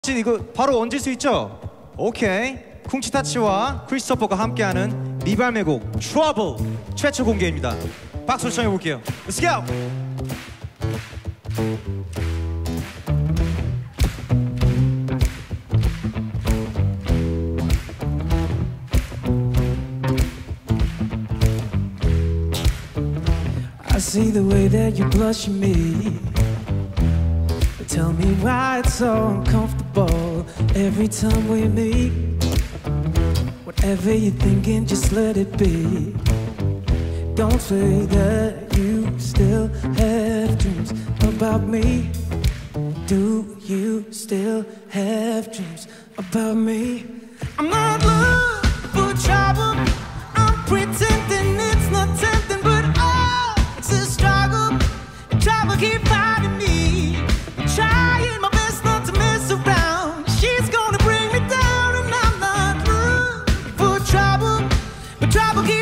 이거 바로 얹을 수 있죠? 오케이. 쿵치타치와 크리스토퍼가 함께하는 리발매 곡 Trouble 최초 공개입니다. 박수로 청해볼게요. Let's go! I see the way that you blush at me. Tell me why it's so uncomfortable every time we meet. Whatever you're thinking, just let it be. Don't say that you still have dreams about me. Do you still have dreams about me? I'm not looking for trouble. I'm pretending it's not tempting, but oh, it's a struggle. And trouble keep finding me. Trying my best not to mess around. She's gonna bring me down, and I'm not looking for trouble, but trouble keeps